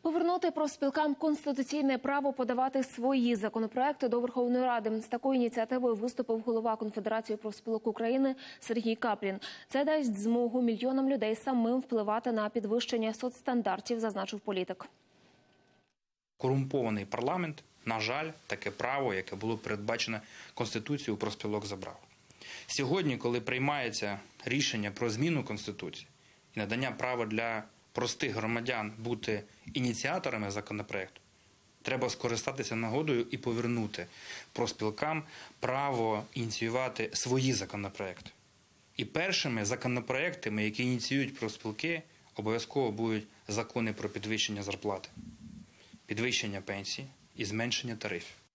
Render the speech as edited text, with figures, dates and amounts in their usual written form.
Повернути профспілкам конституційне право подавати свої законопроекти до Верховної Ради. З такою ініціативою виступив голова Конфедерації профспілок України Сергій Каплін. Це дасть змогу мільйонам людей самим впливати на підвищення соцстандартів, зазначив політик. Корумпований парламент, на жаль, таке право, яке було передбачене Конституцією, у профспілок забрав. Сьогодні, коли приймається рішення про зміну Конституції і надання права для простих громадян бути ініціаторами законопроекту, треба скористатися нагодою і повернути профспілкам право ініціювати свої законопроекти. І першими законопроектами, які ініціюють профспілки, обов'язково будуть закони про підвищення зарплати, підвищення пенсій і зменшення тарифів.